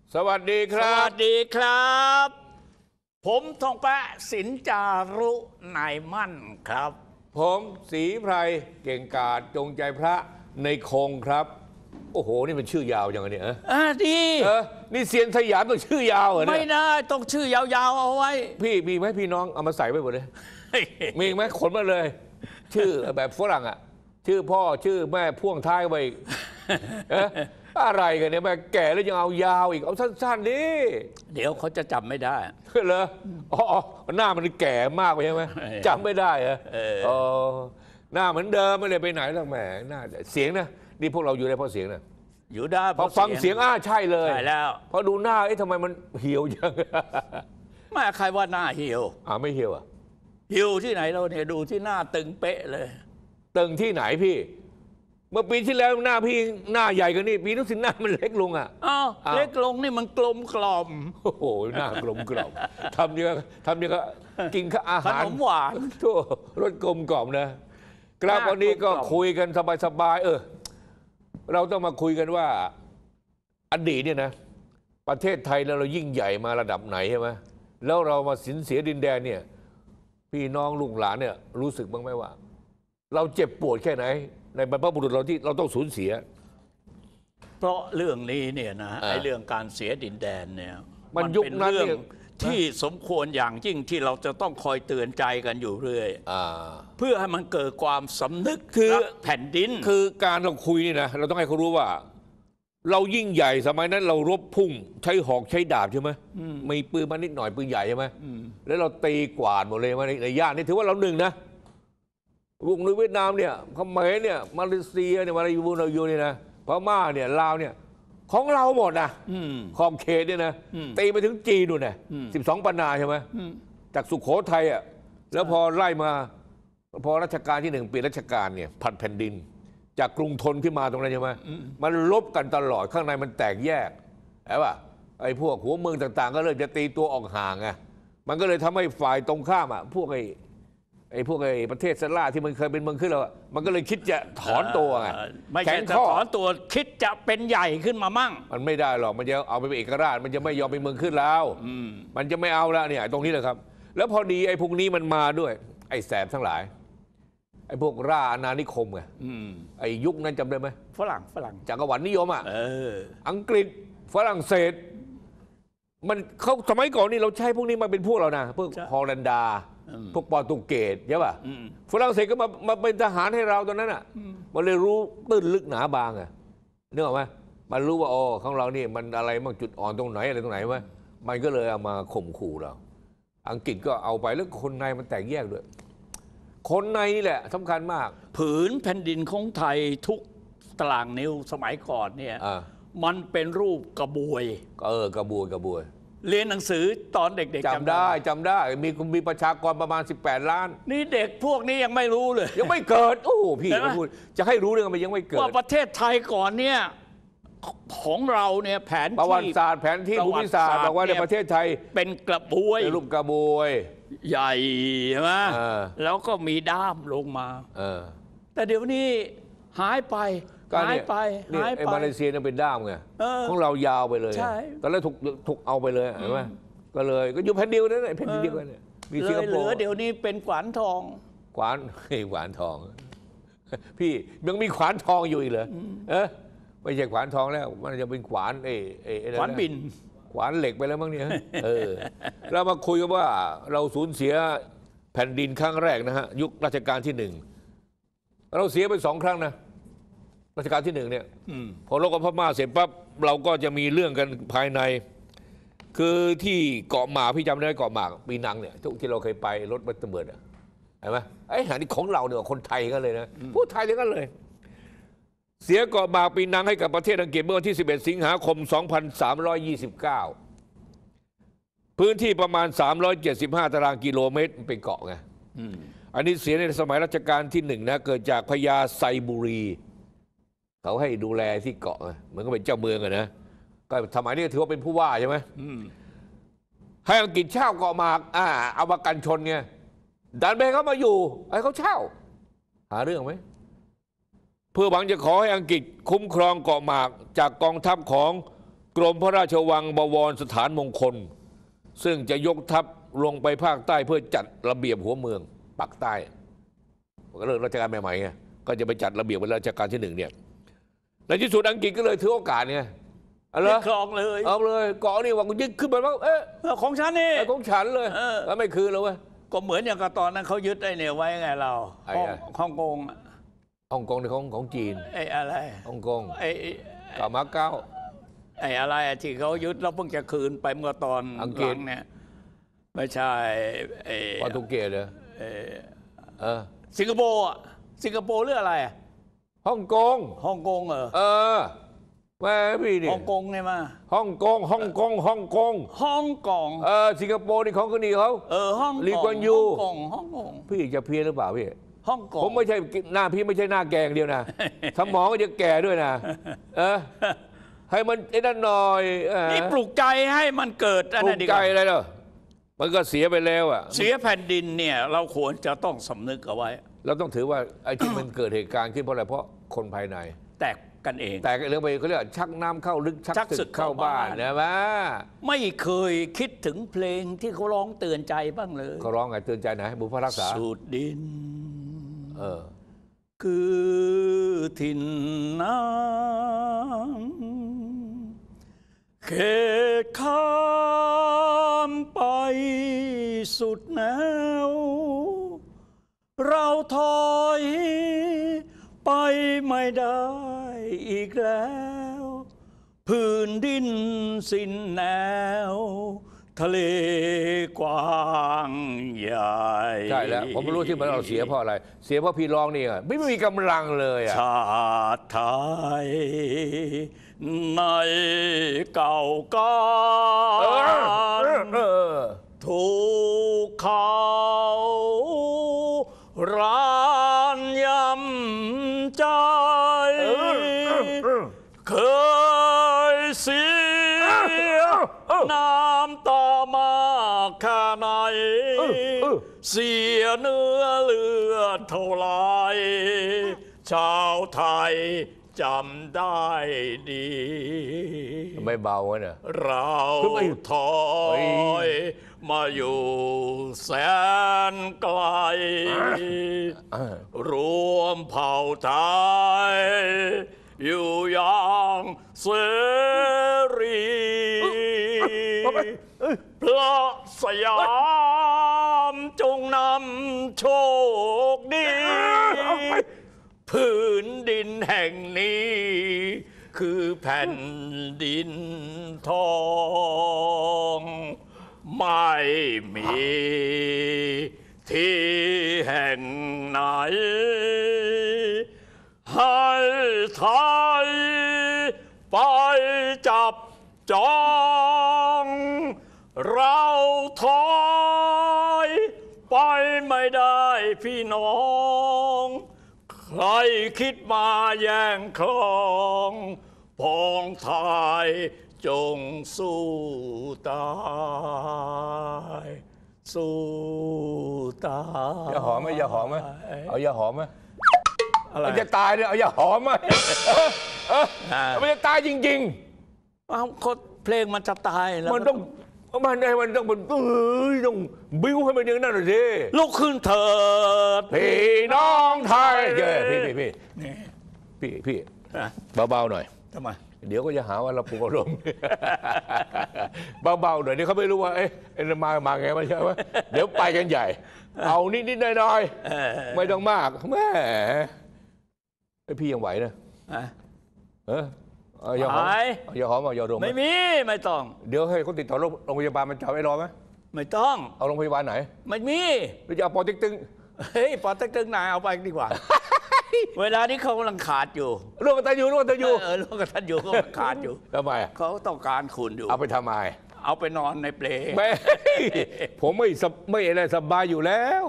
สวัสดีครัสวับสดีครับผมทองแปะสินจารุนายมั่นครับผมศรีไพรเก่งกาจจงใจพระในคงครับโอ้โหนี่มันชื่อยาวจังเนี่ยดีนี่เซียนสยามต้องชื่อยาวเหรอเนี่ยไม่ได้ต้องชื่อยาวๆเอาไว้พี่มีไหมพี่น้องเอามาใส่ไว้หมดเลยมีไหมขนมาเลย ชื่อแบบฝรั่งอ่ะชื่อพ่อชื่อแม่พ่วงท้ายไปอะไรกันเนี่ยแม่แก่แล้วยังเอายาวอีกเอาสั้นๆดิเดี๋ยวเขาจะจำไม่ได้เหรออ๋อหน้ามันแก่มากไปใช่ไหมจำไม่ได้เหรออ๋อหน้าเหมือนเดิมไม่เลยไปไหนหรอกแหมหน้าเสียงนะนี่พวกเราอยู่ได้เพราะเสียงนะอยู่ได้พอฟังเสียงใช่เลยใช่แล้วพอดูหน้าทำไมมันเหี่ยวจังไม่ใครว่าหน้าเหี่ยวไม่เหี่ยวอ่ะเหี่ยวที่ไหนเราเนี่ยดูที่หน้าตึงเป๊ะเลยตึงที่ไหนพี่เมื่อปีที่แล้วหน้าพี่หน้าใหญ่กว่านี้ปีนี้สิหน้ามันเล็กลงอ่ะเล็กลงนี่มันกลมกล่อมโอ้โหหน้ากลมกล่อมทำยังก็กินอาหารขนมหวานทั่วรสกลมกล่อมนะครับวันนี้ก็คุยกันสบายๆเราต้องมาคุยกันว่าอดีตเนี่ยนะประเทศไทยเรายิ่งใหญ่มาระดับไหนใช่ไหมแล้วเรามาสูญเสียดินแดนเนี่ยพี่น้องลูกหลานเนี่ยรู้สึกบ้างไหมว่าเราเจ็บปวดแค่ไหนในบรรพบุรุษเราที่เราต้องสูญเสียเพราะเรื่องนี้เนี่ยนะไอ้เรื่องการเสียดินแดนเนี่ยมันยุคนั้นเรื่องที่สมควรอย่างยิ่งที่เราจะต้องคอยเตือนใจกันอยู่เรื่อยเพื่อให้มันเกิดความสำนึกรักแผ่นดินคือการเราคุยนี่นะเราต้องให้เขารู้ว่าเรายิ่งใหญ่สมัยนั้นเรารบพุ่งใช้หอกใช้ดาบใช่ไหมมีปืนมานิดหน่อยปืนใหญ่ใช่ไหมแล้วเราตีกวาดหมดเลยมาในย่านนี้ถือว่าเราหนึ่งนะพวกในเวียดนามเนี่ยเขมรเนี่ยมาเลเซียเนี่ยมาลายูเนี่ยนะพม่าเนี่ยลาวเนี่ยของเราหมดนะขอบเขตเนี่ยนะตีไปถึงจีนนู่นน่ะ12 ปันนาใช่ไหมจากสุโขทัยอ่ะแล้วพอไล่มาพอรัชกาลที่ 1เปลี่ยนรัชกาลเนี่ยผัดแผ่นดินจากกรุงธนขึ้นมาตรงนั้นใช่ไหมมันลบกันตลอดข้างในมันแตกแยกใช่ป่ะไอ้พวกหัวเมืองต่างๆก็เริ่มจะตีตัวออกห่างไงมันก็เลยทำให้ฝ่ายตรงข้ามอ่ะพวกประเทศสลาที่มันเคยเป็นเมืองขึ้นแล้วมันก็เลยคิดจะถอนตัวไงไม่ใช่จะถอนตัวคิดจะเป็นใหญ่ขึ้นมามั่งมันไม่ได้หรอกมันจะเอาไปเป็นเอกราชมันจะไม่ยอมเป็นเมืองขึ้นแล้วมันจะไม่เอาแล้วเนี่ยตรงนี้แหละครับแล้วพอดีไอ้พวกนี้มันมาด้วยไอ้แสบทั้งหลายไอ้พวกราอาณานิคมไงไอ้ยุคนั้นจำได้ไหมฝรั่งจักรวรรดินิยมอังกฤษฝรั่งเศสมันเขาสมัยก่อนนี่เราใช้พวกนี้มาเป็นพวกเรานะพวกฮอลันดาพวกโปรตุเกสใช่ป่ะฝรั่งเศสก็มาเป็นทหารให้เราตอนนั้นอ่ะมันเลยรู้ตื้นลึกหนาบางนึกออกไหมมันรู้ว่าของเรานี่มันอะไรบ้างจุดอ่อนตรงไหนอะไรตรงไหนวะมันก็เลยเอามาข่มขู่เราอังกฤษก็เอาไปแล้วคนในมันแตกแยกด้วยคนในนี่แหละสำคัญมากผืนแผ่นดินของไทยทุกตารางนิ้วสมัยก่อนเนี่ยมันเป็นรูปกระบวยกระบวยเรียนหนังสือตอนเด็กๆจำได้มีประชากรประมาณ18 ล้านนี่เด็กพวกนี้ยังไม่รู้เลยยังไม่เกิดโอ้พี่พูดจะให้รู้เรื่องมันยังไม่เกิดว่าประเทศไทยก่อนเนี่ยของเราเนี่ยแผนที่ประวัติศาสตร์แผนที่ภูมิศาสตร์บอกว่าในประเทศไทยเป็นกระบวยรูปกระบวยใหญ่ใช่ไหมแล้วก็มีด้ามลงมาแต่เดี๋ยวนี้หายไปมาเลเซียเนี่ยเป็นด้ามไงของเรายาวไปเลยตอนแรกถูกเอาไปเลยเห็นไหมก็อยู่แผ่นเดียวนั่นแหละแผ่นเดียวกันเนี่ยมีสิงคโปร์เหลือเดี๋ยวนี้เป็นขวานทองขวานทองพี่ยังมีขวานทองอยู่อีกเหรอไม่ใช่ขวานทองแล้วมันจะเป็นขวานขวานบินขวานเหล็กไปแล้วมั้งเนี่ยเรามาคุยกันว่าเราสูญเสียแผ่นดินครั้งแรกนะฮะยุครัชกาลที่ 1เราเสียไป2 ครั้งนะรัชกาลที่ 1เนี่ยพอรบกับพม่าเสร็จปั๊บเราก็จะมีเรื่องกันภายในคือที่เกาะหมากพี่จำได้เกาะหมากปีนังเนี่ยทุกที่เราเคยไปรถบัสตำรวจเห็นไหมไอ้หานี่ของเราเนี่ยคนไทยกันเลยนะพูดไทยเลยกันเลยเสียเกาะหมากปีนังให้กับประเทศอังกฤษเมื่อวันที่11 สิงหาคม 2329พื้นที่ประมาณ375 ตารางกิโลเมตรเป็นเกาะไงอันนี้เสียในสมัยรัชกาลที่ 1นะเกิดจากพญาไซบุรีเขาให้ดูแลที่เกาะเหมือนกับเป็นเจ้าเมืองนะก็สมัยนี้ถือว่าเป็นผู้ว่าใช่ไหมให้อังกฤษเช่าเกาะหมากเอามากันชนไงดันไปเขามาอยู่ให้เขาเช่าหาเรื่องไหมเพื่อหวังจะขอให้อังกฤษคุ้มครองเกาะหมากจากกองทัพของกรมพระราชวังบวรสถานมงคล ซึ่งจะยกทัพลงไปภาคใต้เพื่อจัดระเบียบหัวเมืองปากใต้ก็เริ่มรัชกาลใหม่ๆไงก็จะไปจัดระเบียบในรัชกาลที่1เนี่ยในที่สุดอังกฤษก็เลยถือโอกาสเนี่ยอะไรยึดครองเลยเอาเลยเกาะนี่ว่ากูยึดขึ้นมาแล้วของฉันนี่ของฉันเลยแล้วไม่คืนแล้วเว้ยก็เหมือนอย่างกับตอนนั้นเขายึดไอ้เนี่ยไว้ไงเราไอ้ฮ่องกงฮ่องกงในของจีนไอ้อะไรฮ่องกงไอ้กามาเก๊าไอ้อะไรที่เขายึดแล้วเพิ่งจะคืนไปเมื่อตอนอังหกฤลัษงเนี่ยไม่ใช่ไอ้โปรตุเกสเหรอสิงคโปร์อะสิงคโปร์หรืออะไรอะฮ่องกงฮ่องกงแม่พี่นี่ฮ่องกงเนี่ยมาฮ่องกงฮ่องกงฮ่องกงฮ่องกงสิงคโปร์นี่ของคนนี้เขาฮ่องกงลีกวนยูฮ่องกงพี่จะเพี้ยนหรือเปล่าพี่ฮ่องกงผมไม่ใช่หน้าพี่ไม่ใช่หน้าแกงเดียวนะสมองก็จะแก่ด้วยนะให้มันไอ้นั่นหน่อยนี่ปลุกใจให้มันเกิดอันปลุนั้นกดีกใจว่าอะไรเนาะมันก็เสียไปแล้วอ่ะเสียแผ่นดินเนี่ยเราควรจะต้องสำนึกเอาไว้เราต้องถือว่าไอ้ที่มันเกิดเหตุการณ์ขึ้นเพราะอะไรเพราะคนภายในแตกกันเองแต่เรื่องไปเขาเรียกว่าชักน้ำเข้าลึกชักศึกเข้าบ้านนะมั้ยไม่เคยคิดถึงเพลงที่เขาร้องเตือนใจบ้างเลยเขาร้องไงเตือนใจไหนบุพรักษาสูดดินคือถิ่นน้ำเขตข้ามไปสุดแนว เราถอยไปไม่ได้อีกแล้วพื้นดินสิ้นแนวทะเลกว้างใหญ่ใช่แล้วผมไม่รู้ที่มันเราเสียเพราะอะไรเสียเพราะพี่ร้องนี่ไม่มีกำลังเลยอ่ะชาติไทยในเก่าก้านถูกเขาร้านยำใจเคยเสียน้ำตามากแค่ไหนเสียเนื้อเลือดเท่าไรชาวไทยจำได้ดีไม่เบาวะเนี่ยเราถอยมาอยู่แสนไกลรวมเผ่าไทยอยู่อย่างเสรีพระสยามจงนำโชคดีพื้นดินแห่งนี้คือแผ่นดินทองไม่มีที่แห่งไหนให้ไทยไปจับจองเราถอยไปไม่ได้พี่น้องใครคิดมาแย่งครองพองไทยจงสู้ตายสู้ตายอย่าหอมไหมอย่าหอมไหมเอาอย่าหอมไหมอะไรมันจะตายเนี่ยเอาอย่าหอมไหมมันจะตายจริงๆคนเพลงมันจะตายแล้วมันต้องมันต้องต้องบิ้วให้มันอย่างนั้นหน่อยสิลุกขึ้นเถิดพี่น้องไทยพี่เบาๆหน่อยทำไมเดี๋ยวก็จะหาว่าเราปลุกอารมณ์ เบาๆหน่อยนี่เขาไม่รู้ว่าเอ๊ะมาไงมันใช่ไหมเดี๋ยวไปกันใหญ่ เอานิดๆหน่อยๆไม่ต้องมากแม่ไอพี่ยังไหวนะอย่าหอมอย่าหอมอย่าดมไม่มีไม่ต้องเดี๋ยวให้เขาติดต่อโรงพยาบาลมันจะเอาไอ้รอไหมไม่ต้องเอาโรงพยาบาลไหนไม่มีหรือจะเอาปอติ๊กตึงเฮ้ยปอเต็กตึงนายเอาไปดีกว่า เวลานี้เขากำลังขาดอยู่ร่วมกันอยู่ร่วมกันท่านอยู่เขากำลังขาดอยู่ทำไมเขาต้องการคุณอยู่เอาไปทำไมเอาไปนอนในเปลไม่ ผมไม่อะไรสบายอยู่แล้ว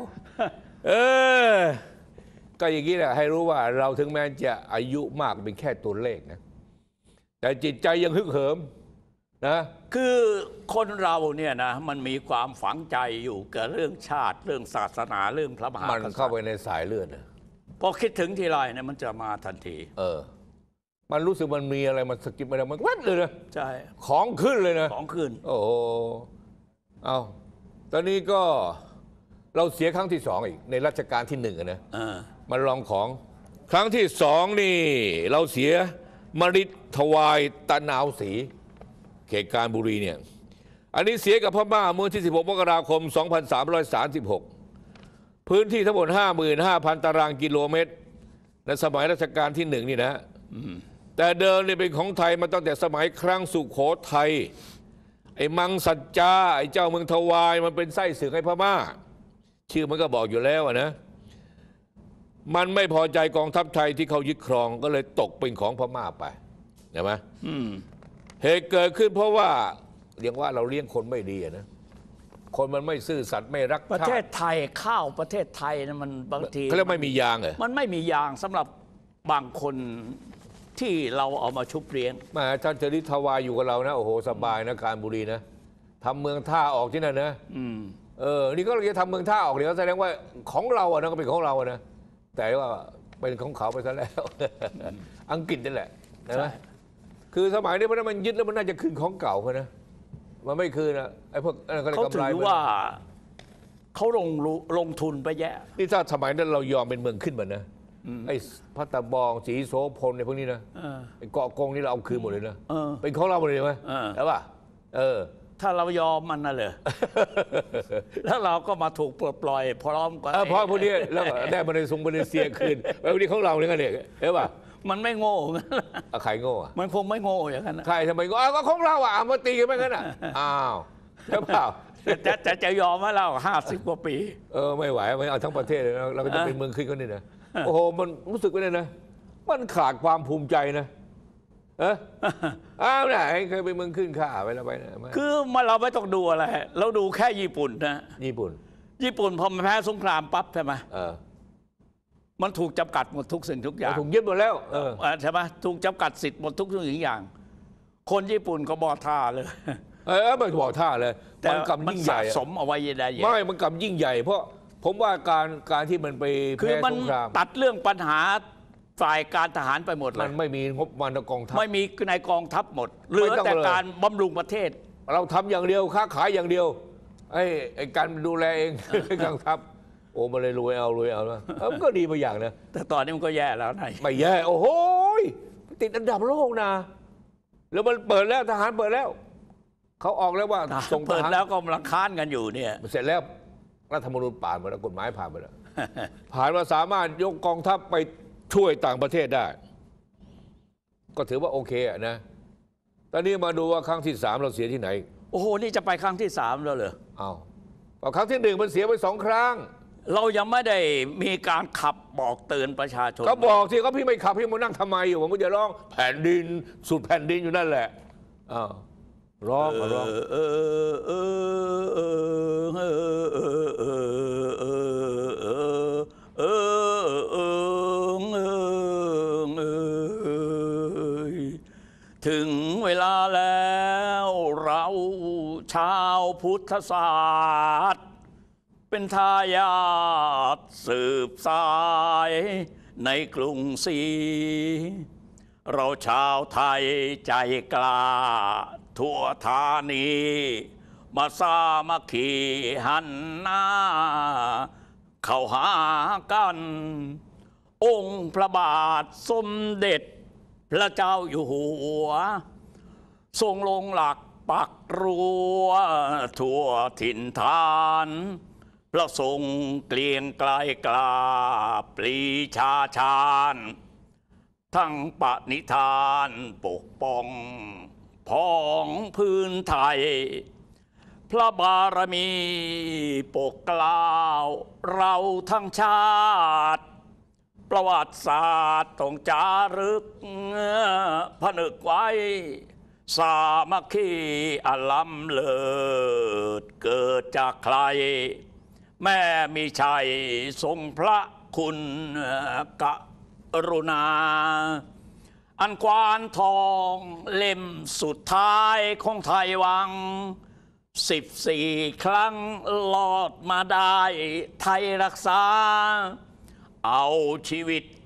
ก็อย่างนี้แหละให้รู้ว่าเราถึงแม้จะอายุมากเป็นแค่ตัวเลขนะแต่จิตใจยังฮึกเหิมนะคือคนเราเนี่ยนะมันมีความฝังใจอยู่กับเรื่องชาติเรื่องศาสนาเรื่องพระมหากษัตริย์มันเข้าไปในสายเลือดนะพอคิดถึงทีไรเนี่ยมันจะมาทันทีมันรู้สึกมันมีอะไรมันสะกิดอะไรมันวัดเลยนะใช่ของขึ้นเลยนะของขึ้นโอ้โหเอาตอนนี้ก็เราเสียครั้งที่2อีกในรัชกาลที่1นะมาลองของครั้งที่2นี่เราเสียมฤทธวายตะนาวศรีเขตการบุรีเนี่ยอันนี้เสียกับพม่าเมื่อที่16 มกราคม 2336 พื้นที่ทั้งหมด 55,000 ตารางกิโลเมตรในสมัยรัชกาลที่1นี่นะแต่เดิมเนี่ยเป็นของไทยมาตั้งแต่สมัยครั้งสุโขทัยไอ้มังสัจจาไอ้เจ้าเมืองทวายมันเป็นไส้ศึกให้พม่าชื่อมันก็บอกอยู่แล้วนะมันไม่พอใจกองทัพไทยที่เขายึดครองก็เลยตกเป็นของพม่าไปเห็นไหมเหตุเกิดขึ้นเพราะว่าเรียกว่าเราเลี้ยงคนไม่ดีนะคนมันไม่ซื่อสัตย์ไม่รักชาติประเทศไทยข้าวประเทศไทยนะมันบางทีเขาเรียกไม่มียางเหรอมันไม่มียางสำหรับบางคนที่เราเอามาชุบเลี้ยงมาท่านจริตทวายอยู่กับเรานะโอ้โหสบายนะการบุรีนะทำเมืองท่าออกที่นั่นนะนี่ก็เราจะทำเมืองท่าออกเดี๋ยวแสดงว่าของเราอะนะก็เป็นของเราอะนะแต่ว่าเป็นของเขาไปซะแล้ว อังกฤษนั่นแหละนะคือสมัยนี้มันยึดแล้วมันน่าจะคืนของเก่าเขานะมันไม่คืนนะไอ้พวกเขาถือว่าเขาลงทุนไปแย่นี่ถ้าสมัยนั้นเรายอมเป็นเมืองขึ้นมานะไอ้พัตตาบองสีโสพลในพวกนี้นะไอ้เกาะกงนี่เราเอาคืนหมดเลยนะเป็นของเราหมดเลยไหมใช่ป่ะถ้าเรายอมมันน่ะเลยแล้วเราก็มาถูกปลดปล่อยพร้อมกันเพราะพวกนี้แล้วได้มาในมาเลเซียคืนแล้วพวกนี้ของเราเนี่ยกันเนี่ยใช่ป่ะมันไม่โง่งั้นใครโง่มันคงไม่โง่อย่างนั้นใครทำไมโง่ก็ของเราอ่ะมาตีกันไม่งั้นอ่ะอ้าวใช่เปล่าจะยอมให้เรา50 กว่าปีไม่ไหวไม่เอาทั้งประเทศเลยนะเราก็จะเป็นเมืองขึ้นก็นี่นะโอ้โหมันรู้สึกว่าเนี่ยนะมันขาดความภูมิใจนะอ้าวไหนเคยไปเมืองขึ้นข้าไปแล้วไปนะคือมาเราไม่ต้องดูอะไรเราดูแค่ญี่ปุ่นนะญี่ปุ่นพอมาแพ้สงครามปั๊บใช่ไหมมันถูกจำกัดหมดทุกสิ่งทุกอย่างถูกยึดหมดแล้วใช่ไหมถูกจำกัดสิทธิ์หมดทุกสิ่งอย่าง คนญี่ปุ่นก็บ่อท่าเลยไม่บ่อท่าเลยแต่มันสะสมเอาไว้ได้ไม่มันกำยิ่งใหญ่เพราะผมว่าการที่มันไปแพ้สงครามตัดเรื่องปัญหาฝ่ายการทหารไปหมดเลยมันไม่มีงบประมาณกองทัพไม่มีในกองทัพหมดเหลือแต่การบำรุงประเทศเราทำอย่างเดียวค้าขายอย่างเดียวไอ้การดูแลเองกองทัพโอ้มันเลยรวยเอานะก็ดีไปอย่างนะแต่ตอนนี้มันก็แย่แล้วนายไม่แย่โอ้โหติดอันดับโลกนะแล้วมันเปิดแล้วทหารเปิดแล้วเขาออกแล้วว่าส่งเปิดแล้วก็กำลังค้านกันอยู่เนี่ยเสร็จแล้วรัฐธรรมนูญผ่านไปแล้วกฎหมายผ่านไปแล้วผ่านมาสามารถยกกองทัพไปช่วยต่างประเทศได้ก็ถือว่าโอเคนะตอนนี้มาดูว่าครั้งที่3เราเสียที่ไหนโอ้โหนี่จะไปครั้งที่3แล้วเหรอครั้งที่1มันเสียไป2 ครั้งเรายังไม่ได้มีการขับบอกเตือนประชาชนเขาบอกที่เขาพี่ไม่ขับพี่มานั่งทำไมอยู่ผมก็จะร้องแผ่นดินสุดแผ่นดินอยู่นั่นแหละร้องถึงเวลาแล้วเราชาวพุทธศาสนาเป็นทายาทสืบสายในกรุงศรีเราชาวไทยใจกล้าทั่วธานีมาสามัคคีหันหน้าเข้าหากันองค์พระบาทสมเด็จพระเจ้าอยู่หัวทรงลงหลักปักรั้วทั่วถิ่นฐานพระทรงเกลียงไกลกล้าปรีชาชาญทั้งปณิธานปกป้องพ้องพื้นไทยพระบารมีปกเกล้าเราทั้งชาติประวัติศาสตร์ต้องจารึกผนึกไว้สามัคคีอล้ำเลิศเกิดจากใครแม่มีชัยทรงพระคุณกรุณาอันควานทองเล่มสุดท้ายของไทยวัง14 ครั้งรอดมาได้ไทยรักษาเอาชีวิต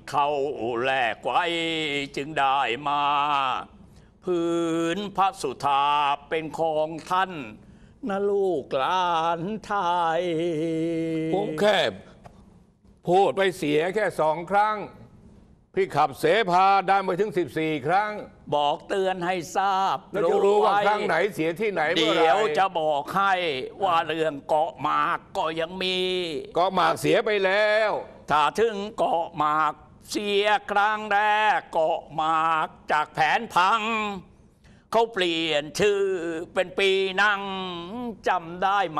เขาแลกไว้จึงได้มาผืนพระสุธาเป็นของท่านนะลูกหลานไทยผมแค่พูดไปเสียแค่2 ครั้ง พี่ขับเสพาได้ไปถึง14 ครั้งบอกเตือนให้ทราบแล้วจะรู้ว่าไครั้งไหนเสียที่ไหนเมื่อไหร่เดี๋ยวจะบอกให้ว่าเรื่องเกาะหมากก็ยังมีก็หมากเสียไปแล้วถ้าถึงเกาะหมากเสียครั้งแรกเกาะหมากจากแผนพัง เขาเปลี่ยนชื่อเป็นปีนังจำได้ไหม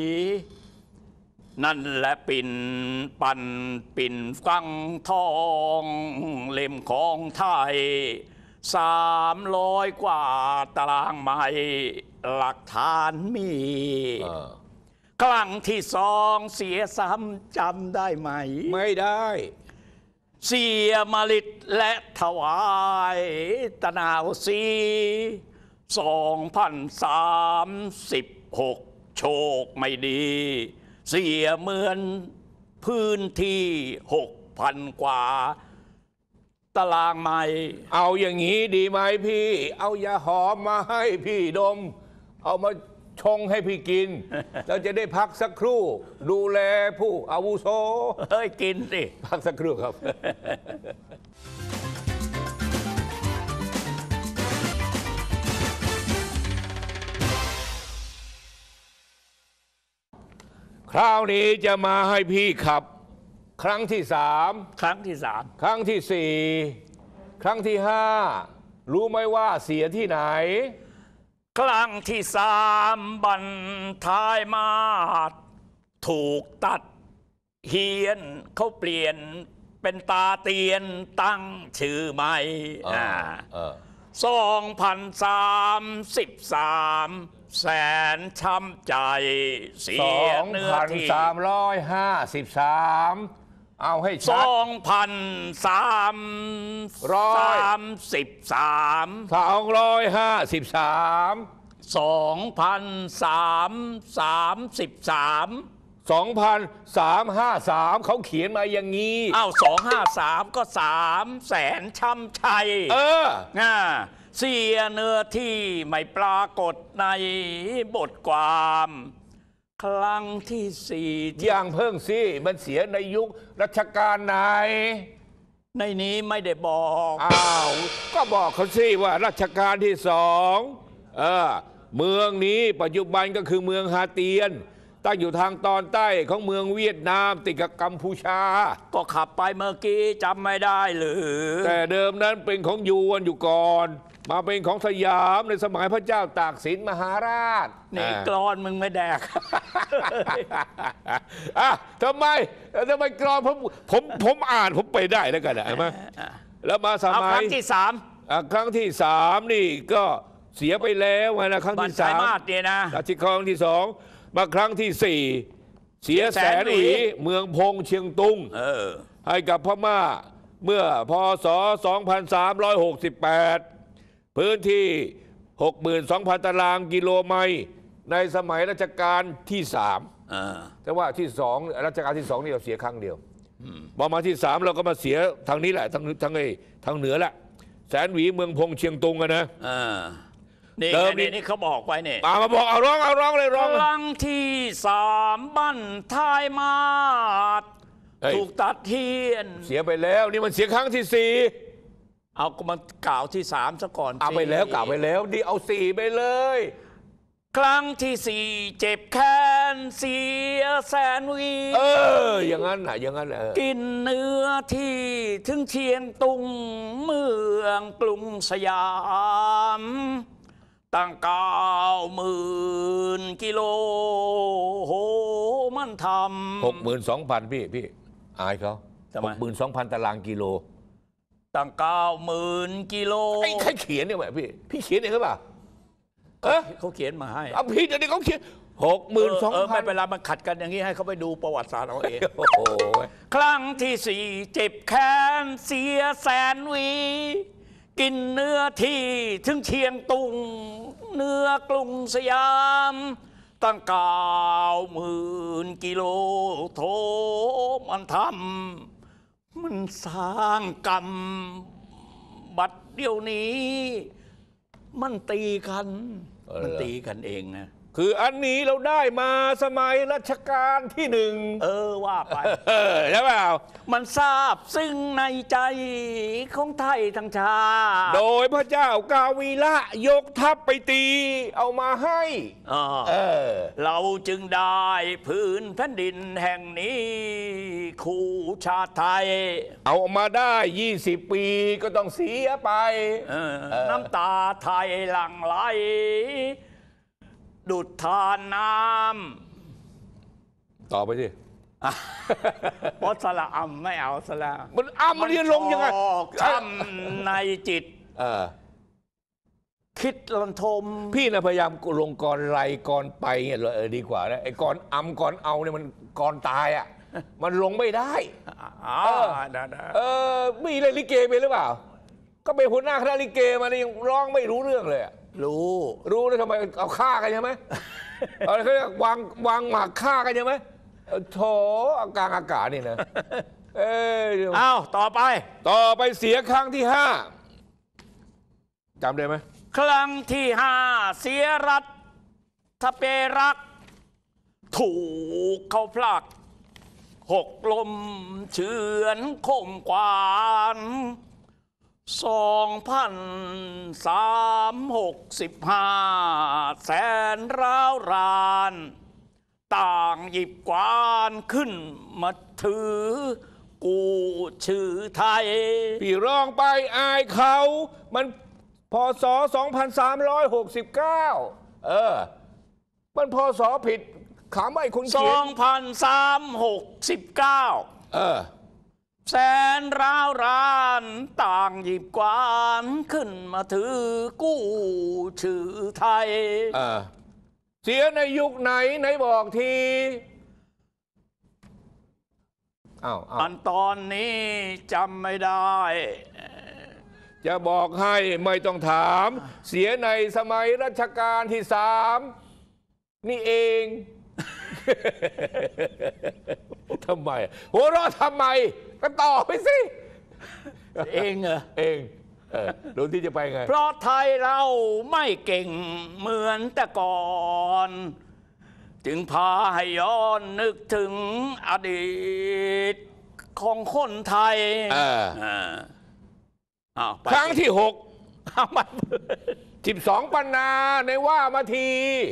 นั่นแหละปิ่นปันปิ่นฟังทองเล่มของไทย300 กว่าตารางไม้หลักฐานมี ครั้งที่2เสียซ้ำจำได้ไหมไม่ได้เสียมาลิตและถวายตะนาวสี2036 โชคไม่ดี เสียเหมือนพื้นที่ 6,000 กว่าตารางไม้เอาอย่างนี้ดีไหมพี่ เอายาหอมมาให้พี่ดม เอามาชงให้พี่กิน แล้วจะได้พักสักครู่ ดูแลผู้อาวุโสเฮ้ย กินสิพักสักครู่ครับ คราวนี้จะมาให้พี่ขับ ครั้งที่ 3 ครั้งที่ครั้งที่ 4 ครั้งที่ 5 รู้ไหมว่าเสียที่ไหน 3 ครั้งที่ 3บันท้ายมาดถูกตัดเฮียนเขาเปลี่ยนเป็นตาเตียนตั้งชื่อใหม่ 2033 แสนช้ำใจเสียเนื้อที่ 2,353 เอาให้ชัด 2,333 253 2,333 2,353 เขาเขียนมาอย่างนี้อ้าว253 ก็3 แสนช้ำชัย เสียเนื้อที่ไม่ปรากฏในบทความ ครั้งที่ 4 อย่างเพิ่งสิมันเสียในยุครัชกาลไหนในนี้ไม่ได้บอกอ้าว ก็บอกเขาสิว่ารัชกาลที่2เมืองนี้ปัจจุบันก็คือเมืองฮาเตียน ตั้งอยู่ทางตอนใต้ของเมืองเวียดนามติดกับกัมพูชาก็ขับไปเมื่อกี้จำไม่ได้หรือแต่เดิมนั้นเป็นของยวนอยู่ก่อน มาเป็นของสยามในสมัยพระเจ้าตากสินมหาราชนี่กรอนมึงไม่แดกทำไมกรอนผมอ่านผมไปได้แล้วกันเห็นไหมแล้วมาสเอามัยครั้งที่ครั้งที่ 3นี่ก็เสียไปแล้วไงนะครั้ง 3บันที่สายมาศ 3 เนี่ยนะรัชกาลที่ 2 มาครั้งที่ 4 เสียแสนหวีเมืองพงเชียงตุงให้กับพม่าเมื่อพศ 2368 พื้นที่ 62,000 ตารางกิโลไมล์ในสมัยรัชกาลที่ 3แต่ว่าที่ 2รัชกาลที่ 2นี่เราเสียครั้งเดียวพอมาที่ 3 เราก็มาเสียทางนี้แหละทางเหนือแหละแสนหวีเมืองพงเชียงตุงอะนะนี่นี่เขาบอกไว้เนี่ยมาบอกเอาร้องเลยร้องครั้งที่ 3บั้นท้ายมาดถูกตัดเทียนเสียไปแล้วนี่มันเสียครั้งที่ 4 เอาก็มันกล่าวที่3ซะก่อนเอาไปแล้วกล่าวไปแล้วดีเอา4ไปเลยครั้งที่ 4เจ็บแค้นเสียแสนวีอย่างนั้นกินเนื้อที่ถึงเชียงตุงเมืองกรุงสยามตั้ง90,000 กิโลโหมันทำ 62,000 พี่อายเขา 62,000 ตารางกิโลตั้ง90,000 กิโลใครเขียนเนี่ยแบบพี่เขียนเองหรือเปล่าเขาเขียนมาให้เอาพี่เดี๋ยวนี้เขาเขียน 62,000 ไม่เป็นไรมันขัดกันอย่างนี้ให้เขาไปดูประวัติศาสตร์เอาเองครั้งที่ 4เจ็บแค้นเสียแสนวีกินเนื้อที่ถึงเชียงตุงเนื้อกรุงสยามตั้ง90,000 กิโลโถมันทำมันสร้างกรรมบัดเดี๋ยวนี้ มันตีกันมันตีกันเองนะคืออันนี้เราได้มาสมัยรัชกาลที่หนึ่งว่าไปใช่เปล่ามันทราบซึ่งในใจของไทยทั้งชาติโดยพระเจ้ากาวีระยกทัพไปตีเอามาให้เราจึงได้พื้นแผ่นดินแห่งนี้คู่ชาติไทยเอามาได้20 ปีก็ต้องเสียไปน้ำตาไทยหลั่งไหลดุจทานน้ำต่อไปสิเพราะสละอัมไม่เอาสละมันมันจะลงยังไงช้ำในจิตคิดลันทมพี่นะพยายามลงกรไรกรไปเนี่ยดีกว่านะไอ้กรกรเอาเนี่ยมันกรตายอ่ะมันลงไม่ได้มีเล่นลิเกไปหรือเปล่าก็เป็นหัวหน้าคณะลิเกมาเนี่ยยังร้องไม่รู้เรื่องเลยรู้แล้วทำไมเอาฆ่ากันใช่ไหมอะไรเขาเรียกวางหมากฆ่ากันใช่ไหมโถกลางอากาศนี่นะต่อไปเสียครั้งที่5จำได้ไหมครั้งที่5เสียรัฐเปรักถูกเขาผลัก6 ลมเฉือนคมกวาน2,365 แสนร้าวรานต่างหยิบกวานขึ้นมาถือกูชื่อไทยพี่ร้องไปอายเขามันพศ2369มันพศผิดขามไอ้คนเขียน 2369แสนร้าวรานต่างหยิบกวานขึ้นมาถือกู้ชื่อไทยเสียในยุคไหนบอกทีอันตอนนี้จำไม่ได้จะบอกให้ไม่ต้องถามเสียในสมัยรัชกาลที่3นี่เองทำไมหัวเราะทำไมก็ต่อไปสิเองดูที่จะไปไงเพราะไทยเราไม่เก่งเหมือนแต่ก่อนจึงพาให้ย้อนนึกถึงอดีตของคนไทยครั้งที่6 12 ปันนาในว่ามาที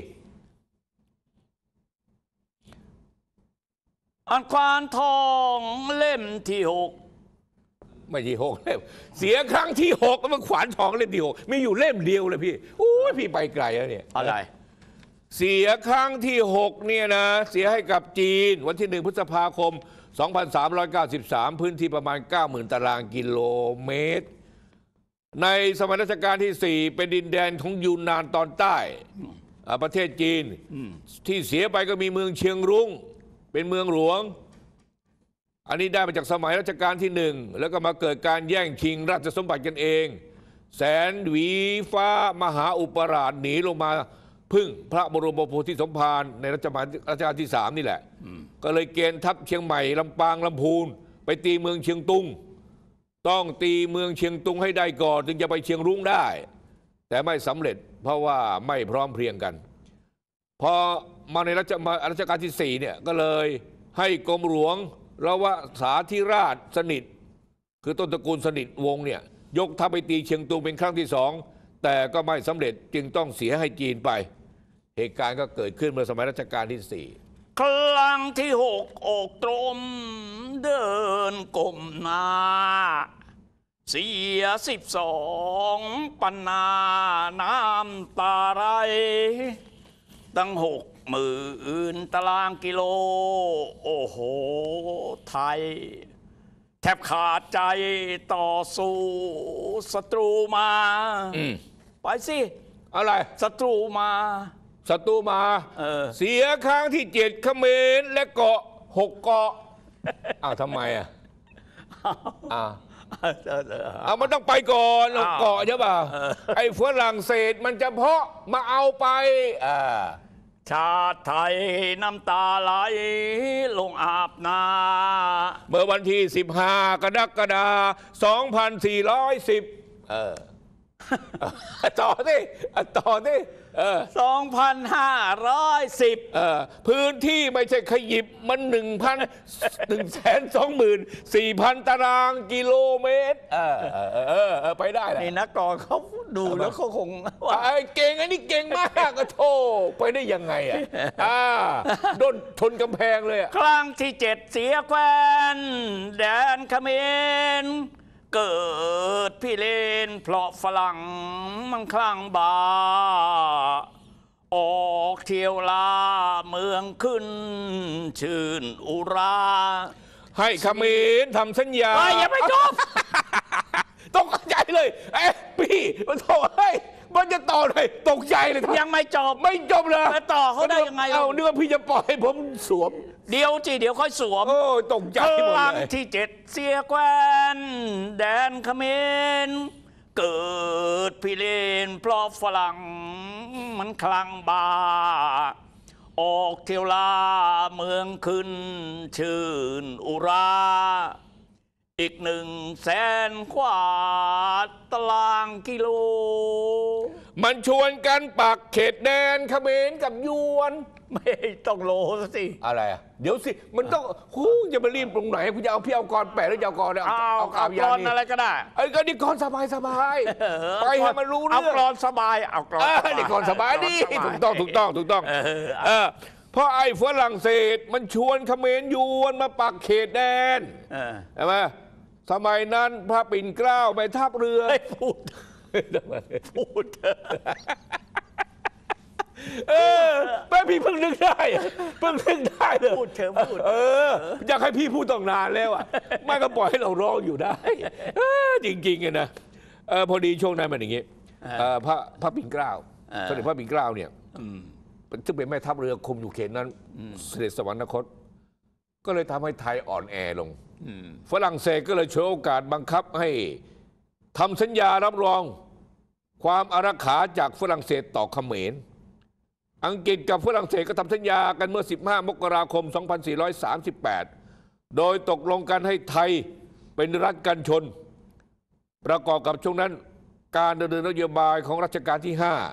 อันควานทองเล่มที่6 ไม่ใช่6 เล่มเสียครั้งที่6มันขวานทองเล่มที่6มีอยู่เล่มเดียวเลยพี่โอ้ยพี่ไปไกลแล้วเนี่ยอะไรเสียครั้งที่6เนี่ยนะเสียให้กับจีนวันที่1 พฤษภาคม 2393พื้นที่ประมาณ 90,000 ตารางกิโลเมตรในสมัยรัชกาลที่4เป็นดินแดนของยูนนานตอนใต้ประเทศจีนที่เสียไปก็มีเมืองเชียงรุ้งเป็นเมืองหลวงอันนี้ได้มาจากสมัยรัชกาลที่1แล้วก็มาเกิดการแย่งชิงราชสมบัติกันเองแสนหวีฟ้ามหาอุปราชหนีลงมาพึ่งพระบรมโพธิสมภารในรัชกาลที่3นี่แหละก็เลยเกณฑ์ทัพเชียงใหม่ลำปางลำพูนไปตีเมืองเชียงตุงต้องตีเมืองเชียงตุงให้ได้ก่อนถึงจะไปเชียงรุ้งได้แต่ไม่สำเร็จเพราะว่าไม่พร้อมเพรียงกันพอมาในรัชกาลที่4เนี่ยก็เลยให้กรมหลวงรวสาธิราชสนิทคือต้นตระกูลสนิทวงศ์เนี่ยยกทัพไปตีเชียงตุงเป็นครั้งที่2แต่ก็ไม่สำเร็จจึงต้องเสียให้จีนไปเหตุการณ์ก็เกิดขึ้นเมื่อสมัยรัชกาลที่4 ครั้งที่6อกตรมเดินก้มหน้าเสีย12 ปันนาน้ำตาไหลตั้ง60,000 ตารางกิโลโอ้โหไทยแทบขาดใจต่อสู้ศัตรูมาไปสิอะไรศัตรูมาเสียครั้งที่7เขมรและเกาะ6 เกาะทำไมมันต้องไปก่อนเกาะใช่ป่ะไอ้ฝรั่งเศสมันจะเพาะมาเอาไปชาติไทยน้ำตาไหลลงอาบนาเมื่อวันที่ 15 กรกฎาคม 2410ต่อสิต่อสิ 2,510 พื้นที่ไม่ใช่ขยิบมัน124,000 ตารางกิโลเมตรไปได้แหละนี่นักกรเขาดูแล้วเขาคงว่าเก่งอันนี้เก่งมากก็โทไปได้ยังไงโดนชนกำแพงเลยครั้งที่7เสียแควนแดนเขมรเกิดพี่เลนเพราะฝรั่งมันคลั่งบาออกเที่ยวลาเมืองขึ้นชื่นอุราให้เขมรทำสัญญาอย่าไปจบตกใจเลยพี่มันโทรให้มันจะต่อเลยตกใจเลยยังไม่จบเลยต่อเขาได้ยังไงนึกว่าพี่จะปล่อยให้ผมสวมเดี๋ยวค่อยสวมตกใจหมดเลยครั้งที่7เสียแควนแดนเขมรเกิดพี่เลนเพราะฝรั่งมันคลั่งบาออกเที่ยวลาเมืองขึ้นชื่นอุราอีก100,000 กว่าตารางกิโลมันชวนกันปักเขตแดนเขมรกับยวนไม่ต้องโลสิอะไรเดี๋ยวสิมันต้องจะไปรีบตรงไหนคุณจะเอาพี่เอากรแปะหรือจะเอากรเอากรอนอะไรก็ได้ก็นี่กรสบายไปให้มันรู้เรื่องเอากรอนสบายเอากรอนนี่กรสบายนี่ถูกต้องเพราะไอ้ฝรั่งเศสมันชวนเขมรยวนมาปักเขตแดนใช่ไหมสมัยนั้นพระปิ่นเกล้าไปทัพเรือพูดแม่พี่เพิ่งนึกได้เลยพูดอยากให้พี่พูดต้องนานแล้วไม่ก็ปล่อยให้เราร้องอยู่ได้จริงๆนะพอดีช่วงนั้นมันอย่างงี้พระปิ่นเกล้าสมเด็จพระปิ่นเกล้าเนี่ยซึ่งเป็นแม่ทัพเรือคุมอยู่เขตนั้นเสด็จสวรรคตก็เลยทำให้ไทยอ่อนแอลงฝรั่งเศสก็เลยฉวยโอกาสบังคับให้ทำสัญญารับรองความอารักขาจากฝรั่งเศสต่อเขมรอังกฤษกับฝรั่งเศสก็ทำสัญญากันเมื่อ15 มกราคม 2438โดยตกลงกันให้ไทยเป็นรัฐกันชนประกอบกับช่วงนั้นการดำเนินนโยบายของรัชกาลที่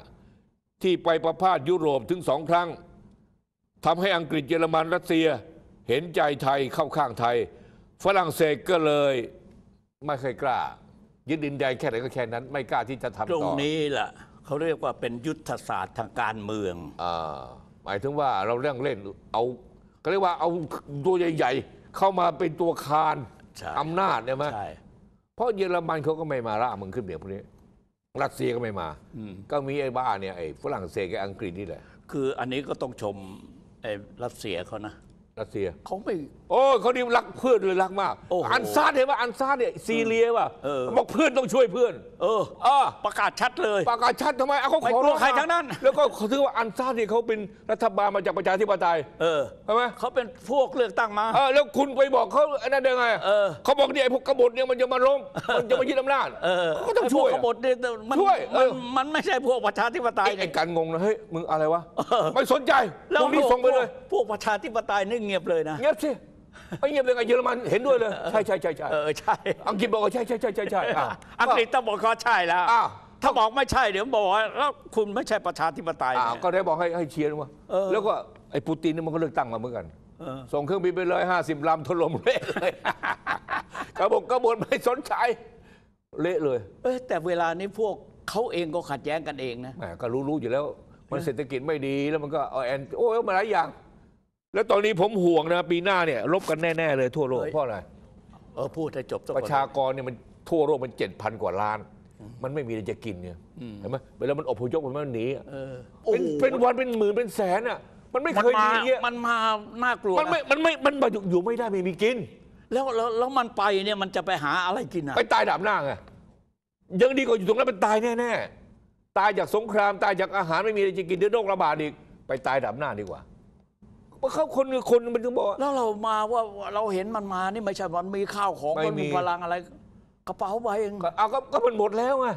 5ที่ไปประพาสยุโรปถึง2 ครั้งทำให้อังกฤษเยอรมันรัสเซียเห็นใจไทยเข้าข้างไทยฝรั่งเศสก็เลยไม่เคยกล้ายึดดินแดนแค่ไหนก็แค่นั้นไม่กล้าที่จะทำต่อตรงนี้แหละเขาเรียกว่าเป็นยุทธศาสตร์ทางการเมืองหมายถึงว่าเราเล่นเอาก็เรียกว่าเอาตัวใหญ่ๆเข้ามาเป็นตัวคานอำนาจเนี่ยมั้ยเพราะเยอรมันเขาก็ไม่มาล่ามึงขึ้นเบียงพวกนี้รัสเซียก็ไม่มาก็มีไอ้บ้าเนี่ยไอ้ฝรั่งเศสกับอังกฤษนี่แหละคืออันนี้ก็ต้องชมไอ้รัสเซียเขานะรัสเซียเขาไม่เขาดีรักเพื่อนเลยรักมากอันซาดเห็นว่าอันซาดเนี่ยซีเรียว่ะบอกเพื่อนต้องช่วยเพื่อนประกาศชัดเลยประกาศชัดทำไมเขาขอร้องใครทั้งนั้นแล้วก็ถือว่าอันซาดเนี่ยเขาเป็นรัฐบาลมาจากประชาธิปไตยใช่ไหมเขาเป็นพวกเลือกตั้งมาแล้วคุณไปบอกเขาอันนั้นได้ไงเขาบอกเนี่ยไอ้พวกกบฏเนี่ยมันจะมาล้มมันจะมายึดอำนาจเขาต้องช่วยกบฏเนี่ยมันไม่ใช่พวกประชาธิปไตยไอ้การงงนะเฮ้ยมึงอะไรวะไม่สนใจตรงนี้ส่งไปเลยพวกประชาธิปไตยนี่เงียบเลยนะเงียบสิไม่เงียบเลยไงเยอรมันเห็นด้วยเลยใช่ใช่อังกฤษบอกว่าใช่อังกฤษต้องบอกเขาใช่แล้วถ้าบอกไม่ใช่เดี๋ยวบอกว่าแล้วคุณไม่ใช่ประชาธิปไตยก็ได้บอกให้เชียร์ว่าแล้วก็ไอ้ปูตินนี่มันก็เลือกตั้งมาเหมือนกันส่งเครื่องบินไปเลย50 ลำถล่มเละเลยกบฏไม่สนใจเละเลยแต่เวลานี้พวกเขาเองก็ขัดแย้งกันเองนะก็รู้อยู่แล้วมันเศรษฐกิจไม่ดีแล้วมันก็มาหลายอย่างแล้วตอนนี้ผมห่วงนะปีหน้าเนี่ยรบกันแน่ๆเลยทั่วโลกเพราะอะไรพูดให้จบประชากรเนี่ยมันทั่วโลกมัน7,000 กว่าล้านมันไม่มีอะไรจะกินเนี่ยเห็นไหมเวลามันอพยพมันหนีเป็นวันเป็นหมื่นเป็นแสนอ่ะมันไม่เคยมีเงี้ยมันมาน่ากลัวมันอยู่ไม่ได้ไม่มีกินแล้วมันไปเนี่ยมันจะไปหาอะไรกินอ่ะไปตายดับหน้าไงยังดีกว่าอยู่ตรงนั้นมันตายแน่ๆตายจากสงครามตายจากอาหารไม่มีอะไรจะกินเดี๋ยวโรคระบาดอีกไปตายดับหน้าดีกว่าเขาคนมันถึงบอกแล้วเรามาว่าเราเห็นมันมานี่ไม่ใช่มันมีข้าวของมันมีพลังอะไรกระเป๋าใบเองก็มันหมดแล้วไง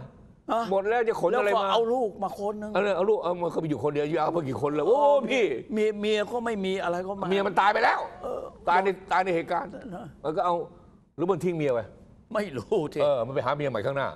หมดแล้วจะขนแล้วอะไรก็มาเอาลูกมาคนหนึงเอาลูกเอามันเขาไปอยู่คนเดียวเอาไปกี่คนแล้วโอ้พี่เมียก็ไม่มีอะไรก็มาเมียมันตายไปแล้วตายในเหตุการณ์มันก็เอาหรือมันทิ้งเมียไปไม่รู้ทีมันไปหาเมียใหม่ข้างหน้า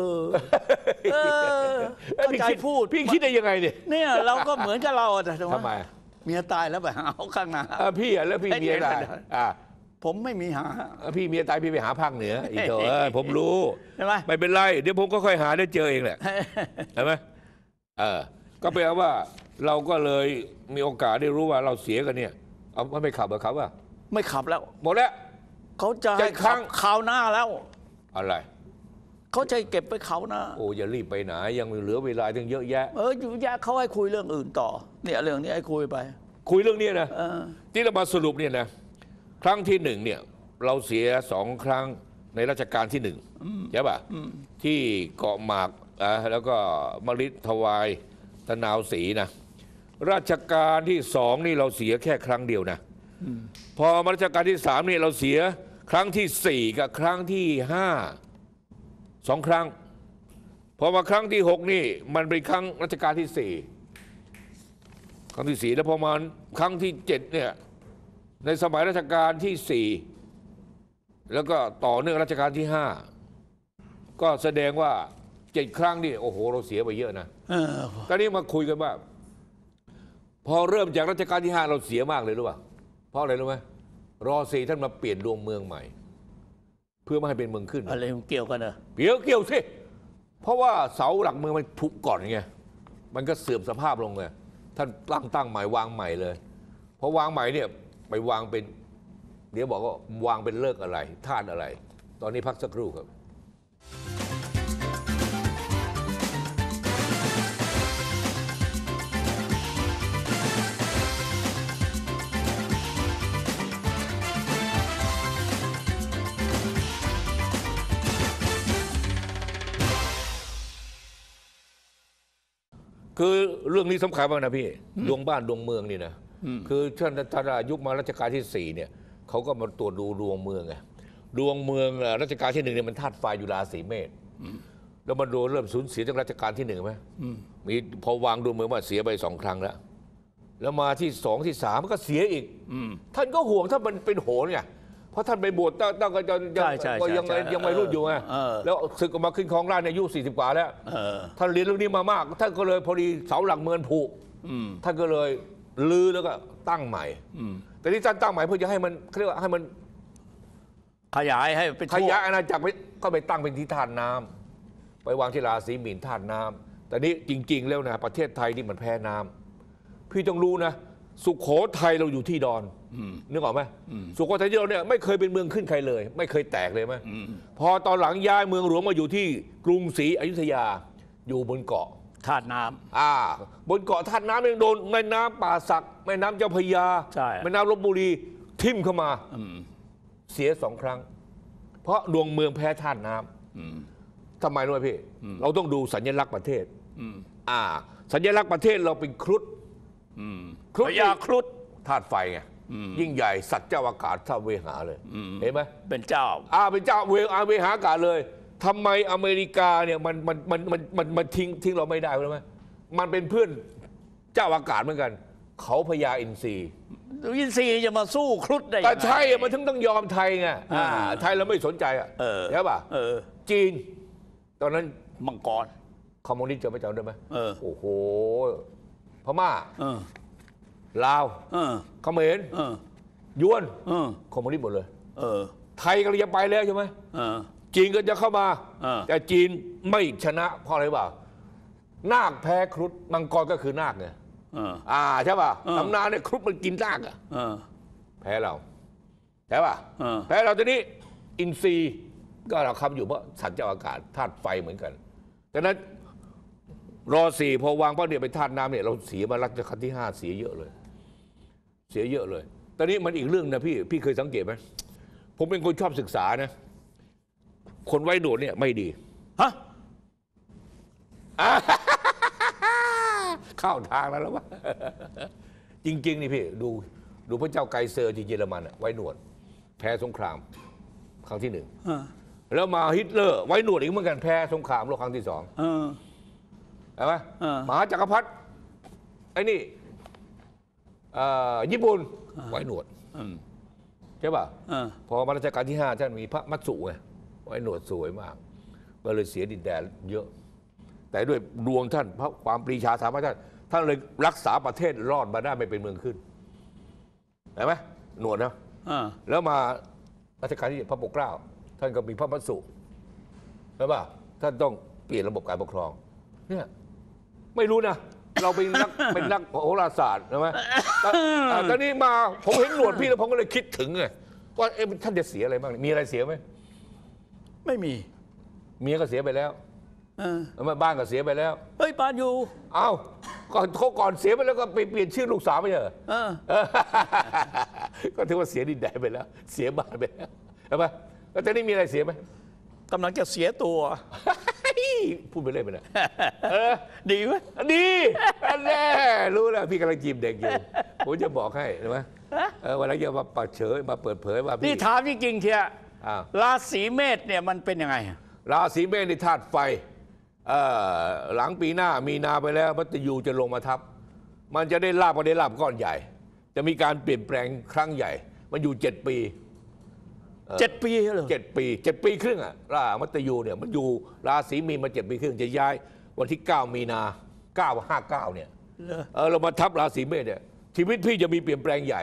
เข้าใจพูดพี่คิดได้ยังไงเนี่ยเนี่ยเราก็เหมือนกับเราแต่ทำไมเมียตายแล้วไปหาเอาข้างหน้าพี่แล้วพี่เมียตายผมไม่มีหาพี่เมียตายพี่ไปหาภาคเหนืออีกโถผมรู้ใช่ไหมไม่เป็นไรเดี๋ยวผมก็ค่อยหาได้เจอเองแหละใช่ไหมก็แปลว่าเราก็เลยมีโอกาสได้รู้ว่าเราเสียกันเนี่ยเอาไม่ขับเหรอครับว่าไม่ขับแล้วหมดแล้วเขาจะให้ครั้ขับงข่าวหน้าแล้วอะไรเขาจะเก็บไปข่าวหน้าโอ้อย่ารีบไปไหนยังเหลือเวลาตั้งเยอะแยะอยู่ยะเขาให้คุยเรื่องอื่นต่อเนี่ยเรื่องนี้ให้คุยไปคุยเรื่องนี้นะที่เรามาสรุปเนี่ยนะครั้งที่หนึ่งเนี่ยเราเสีย2 ครั้งในรัชกาลที่1ใช่ป่ะที่เกาะหมากแล้วก็มฤทถวายตะนาวศรีนะรัชกาลที่2นี่เราเสียแค่ครั้งเดียวนะพอมารัชกาลที่3นี่เราเสียครั้งที่4กับครั้งที่5 2 ครั้งพอมาครั้งที่6นี่มันเป็นครั้งรัชกาลที่4ครั้งที่4แล้วพอมาครั้งที่7เนี่ยในสมัยรัชกาลที่4แล้วก็ต่อเนื่องรัชกาลที่5ก็แสดงว่า7 ครั้งนี่โอ้โหเราเสียไปเยอะนะตอนนี้มาคุยกันว่าพอเริ่มจากรัชกาลที่5เราเสียมากเลยรู้ป่ะเพราะอะไรรู้ไหมร.4ท่านมาเปลี่ยนดวงเมืองใหม่เพื่อไม่ให้เป็นเมืองขึ้นอะไรมันเกี่ยวกันเหรอเกี่ยวสิเพราะว่าเสาหลักเมืองมันผุก่อนไงมันก็เสื่อมสภาพลงไงท่านตั้งใหม่วางใหม่เลยพอวางใหม่เนี่ยไปวางเป็นเดี๋ยวบอกว่าวางเป็นเลิกอะไรธาตุอะไรตอนนี้พักสักครู่ครับคือเรื่องนี้สำคัญมากนะพี่ดวงบ้านดวงเมืองนี่นะคือท่านยุคมารัชกาลที่4เนี่ยเขาก็มาตรวจดูดวงเมืองไงดวงเมืองรัชกาลที่1เนี่ยมันธาตุไฟอยู่ราศีเมษแล้วมันเริ่มสูญเสียจากรัชกาลที่1ไหมมีพอวางดวงเมืองมาเสียไป2 ครั้งแล้วมาที่2ที่3ก็เสียอีกท่านก็ห่วงถ้ามันเป็นโหนไงเพราะท่านไปบวชตั้งก็ยังไม่รุ่นอยู่ไงแล้วศึกออกมาขึ้นครองราชย์ในอายุ40 กว่าแล้วท่านเรียนเรื่องนี้มามากท่านก็เลยพอดีเสาหลักเมืองผุท่านก็เลยลื้อแล้วก็ตั้งใหม่แต่ที่ท่านตั้งใหม่เพื่อจะให้มันเรียกว่าให้มันขยายให้เป็นขยายอาณาจักรก็ไปตั้งเป็นที่ธาตุน้ำไปวางที่ราศีมีนธาตุน้ำแต่นี้จริงๆแล้วนะประเทศไทยนี่มันแพ้น้ำพี่ต้องรู้นะสุโขทัยเราอยู่ที่ดอนนึกออกไหมสุโขทัยที่เราเนี่ยไม่เคยเป็นเมืองขึ้นใครเลยไม่เคยแตกเลยไหมพอตอนหลังย้ายเมืองหลวงมาอยู่ที่กรุงศรีอยุธยาอยู่บนเกาะธาตุน้ำบนเกาะธาตุน้ำยังโดนแม่น้ำป่าสักแม่น้ำเจ้าพระยาแม่น้ำลพบุรีทิ่มเข้ามาเสีย2 ครั้งเพราะดวงเมืองแพ้ธาตุน้ำทำไมรู้ไหมพี่เราต้องดูสัญลักษณ์ประเทศสัญลักษณ์ประเทศเราเป็นครุฑพญาครุฑธาตุไฟไงยิ่งใหญ่สัตว์เจ้าอากาศท่าเวหาเลยเห็นไหมเป็นเจ้าเป็นเจ้าเวหาอากาศเลยทำไมอเมริกาเนี่ยมันทิ้งเราไม่ได้รู้ไหมมันเป็นเพื่อนเจ้าอากาศเหมือนกันเขาพญาอินทรีจะมาสู้ครุฑได้แต่ใช่มันถึงต้องยอมไทยไงไทยเราไม่สนใจใช่ป่ะจีนตอนนั้นมังกรคอมมิวนิสต์จะไม่จำได้ไหมโอ้โหพม่าลาวเขมรยวนคอมมิวนิสต์หมดเลยไทยก็จะไปแล้วใช่ไหมจีนก็จะเข้ามาแต่จีนไม่ชนะเพราะอะไรบ้างนาคแพ้ครุฑมังกรก็คือนาคไงใช่ป่ะตำนานเนี่ยครุฑมันกินนาคแพ้เราใช่ป่ะแพ้เราทีนี้อินทรีย์ก็เราคำอยู่เพราะสัตว์เจ้าอากาศธาตุไฟเหมือนกันดังนั้นร.4พอวางเป้าเนี่ยไปธาตุน้ำเนี่ยเราเสียมารัชกาลที่5เสียเยอะเลยตอนนี้มันอีกเรื่องนะพี่เคยสังเกตไหมผมเป็นคนชอบศึกษานะคนไว้หนวดเนี่ยไม่ดีเข้าทางแล้ววะจริงๆนี่พี่ดูพระเจ้าไกเซอร์ที่เยอรมันไว้หนวดแพ้สงครามครั้งที่1 แล้วมาฮิตเลอร์ไว้หนวดอีกเหมือนกันแพ้สงครามโลกครั้งที่สองใช่ไหมมหาจักรพรรดิไอ้นี่ญี่ปุ่นไว้หนวดใช่ป่ะพอมารัชกาลที่5ท่านมีพระมัตสุไงไว้หนวดสวยมากก็เลยเสียดินแดนเยอะแต่ด้วยดวงท่านเพราะความปรีชาสามารถท่านเลยรักษาประเทศรอดมาได้ไม่เป็นเมืองขึ้นเห็นไหมหนวดนะแล้วมารัชกาลที่พระปกเกล้าท่านก็มีพระมัตสุใช่ป่ะท่านต้องเปลี่ยนระบบการปกครองเนี่ยไม่รู้นะเราเป็นนัก เป็นนักโหราศาสตร์ใช่ไหมตอนนี้มาผมเห็นหนวดพี่แล้วผมก็เลยคิดถึงไงว่าท่านจะเสียอะไรบ้างมีอะไรเสียไหมไม่มีเมียก็เสียไปแล้วบ้านก็เสียไปแล้วเฮ้ยบ้านอยู่เอ้าก่อนเสียไปแล้วก็ไปเปลี่ยนชื่อลูกสาวไม่ใช่เหรอก็ถือว่าเสียดินแดนไปแล้วเสียบ้านไปแล้วใช่ไหมแล้วตอนนี้มีอะไรเสียไหมกำลังจะเสียตัวพูดไปเรื่อยไปนะดีไหมดีแน่รู้แล้วพี่กำลังจีบเด็กอยู่ผมจะบอกให้ใช่ไหมวันหลังจะมาเปิดเผยว่านี่ถามจริงๆเทียราศีเมษเนี่ยมันเป็นยังไงราศีเมษในธาตุไฟหลังปีหน้ามีนาไปแล้วมัตยูจะลงมาทับมันจะได้ลาบก้อนใหญ่ จะมีการเปลี่ยนแปลงครั้งใหญ่มันอยู่7 ปี 7 ปีเหรอ 7 ปีครึ่งอ่ะมัตยูเนี่ยมันอยู่ราศีมีนมา7 ปีครึ่งจะย้ายวันที่9 มีนา959เนี่ยเรามาทับราศีเมษเนี่ยชีวิตพี่จะมีเปลี่ยนแปลงใหญ่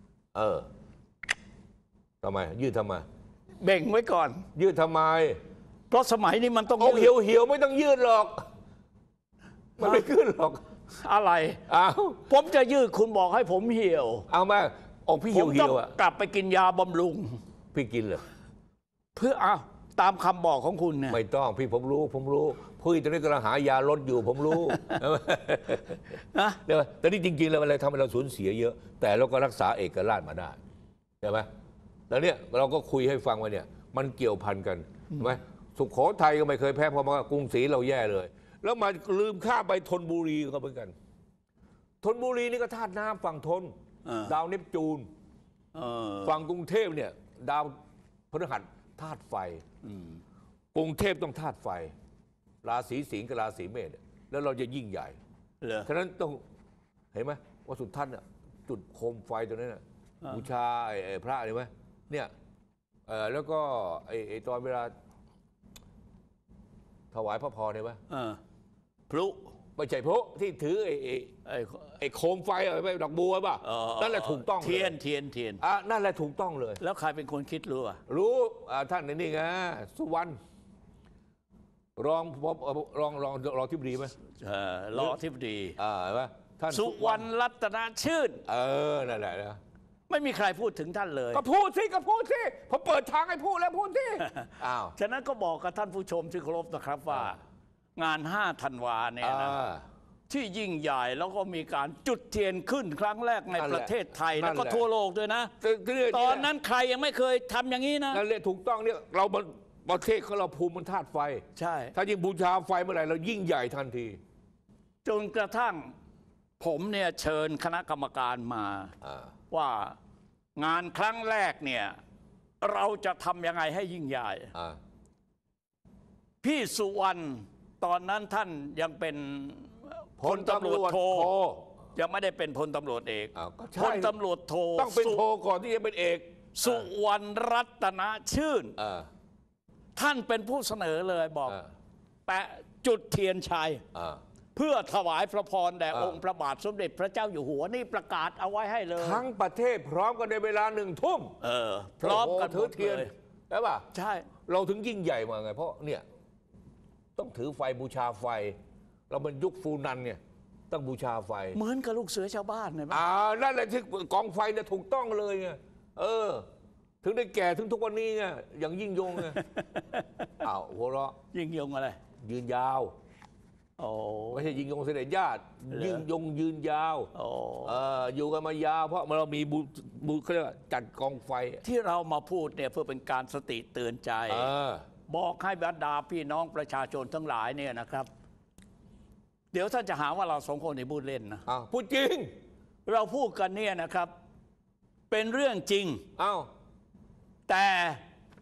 ทำไมยืดทำไมเบ่งไว้ก่อนยืดทำไมเพราะสมัยนี้มันต้องเหี่ยวไม่ต้องยืดหรอกมันไม่ขึ้นหรอกอะไรผมจะยืดคุณบอกให้ผมเหี่ยวเอามาพี่เหี่ยวอ่ะกลับไปกินยาบำรุงพี่กินเหรอเพื่อตามคำบอกของคุณเนี่ยไม่ต้องพี่ผมรู้พี่ตอนนี้กำลังหายาลดอยู่ผมรู้นะแต่นี่จริงๆแล้วอะไรทำให้เราสูญเสียเยอะแต่เราก็รักษาเอกราชมาได้ใช่ไหมแล้วเนี่ยเราก็คุยให้ฟังว่าเนี่ยมันเกี่ยวพันกันใช่ไหมสุโขทัยก็ไม่เคยแพ้พอมากรุงศรีเราแย่เลยแล้วมาลืมข้าไปธนบุรีก็เหมือนกันธนบุรีนี่ก็ธาตุน้ำฝั่งธนดาวเนปจูนฝั่งกรุงเทพเนี่ยดาวพฤหัสธาตุไฟกรุงเทพต้องธาตุไฟราศีสิงห์กับราศีเมษแล้วเราจะยิ่งใหญ่ฉะนั้นต้องเห็นไหมว่าสุดท่านจุดโคมไฟตัวนั้นบูชาพระเห็นไหมเนี่ยแล้วก็ไอ้ตอนเวลาถวายพระพรเห็นไหมพลุไม่ใช่พลุที่ถือไอ้โคมไฟอะไรดอกบัวป่ะนั่นแหละถูกต้องเทียนนั่นแหละถูกต้องเลยแล้วใครเป็นคนคิดรู้รู้ท่านนี่ไงสุวรรณรองทิบดีไหมรองทิบดีเห็นไหมท่านสุวรรณรัตนชื่นนั่นแหละนะไม่มีใครพูดถึงท่านเลยก็พูดสิผมเปิดทางให้พูดแล้วพูดสิฉะนั้นก็บอกกับท่านผู้ชมที่เคารพนะครับว่างาน5 ธันวาเนี่ยนะที่ยิ่งใหญ่แล้วก็มีการจุดเทียนขึ้นครั้งแรกในประเทศไทยแล้วก็ทั่วโลกด้วยนะตอนนั้นใครยังไม่เคยทำอย่างนี้นะนั่นแหละถูกต้องเนี่ยเราประเทศของเราภูมิมันธาตุไฟใช่ถ้ายิ่งบูชาไฟเมื่อไหร่เรายิ่งใหญ่ทันทีจนกระทั่งผมเนี่ยเชิญคณะกรรมการมาว่างานครั้งแรกเนี่ยเราจะทำยังไงให้ยิ่งใหญ่พี่สุวรรณตอนนั้นท่านยังเป็นพลตำรวจโทยังไม่ได้เป็นพลตำรวจเอกพลตำรวจโทต้องเป็นโทก่อนที่จะเป็นเอกสุวรรณรัตนชื่นท่านเป็นผู้เสนอเลยบอกแปะจุดเทียนชัยเพื่อถวายพระพรแด่องค์พระบาทสมเด็จพระเจ้าอยู่หัวนี่ประกาศเอาไว้ให้เลยทั้งประเทศพร้อมกันในเวลา1 ทุ่มพร้อมกันถือเทียนใช่ป่ะใช่เราถึงยิ่งใหญ่มาไงเพราะเนี่ยต้องถือไฟบูชาไฟเราเป็นยุคฟูนันเนี่ยต้องบูชาไฟเหมือนกับลูกเสือชาวบ้านเลยนั่นแหละที่กองไฟเนี่ยถูกต้องเลยไงถึงได้แก่ถึงทุกวันนี้ไงอย่างยิ่งยงไงหัวเราะยิ่งยงอะไรยืนยาวไม่ใช่ยิ่งยงเสด็จญาติยิ่งยงยืนยาวอยู่กันมายาวเพราะเรามีบุเขาเรียกว่าจัดกองไฟที่เรามาพูดเนี่ยเพื่อเป็นการสติเตือนใจบอกให้บรรดาพี่น้องประชาชนทั้งหลายเนี่ยนะครับเดี๋ยวท่านจะหาว่าเราสองคนในพูดเล่นนะพูดจริงเราพูดกันเนี่ยนะครับเป็นเรื่องจริงแต่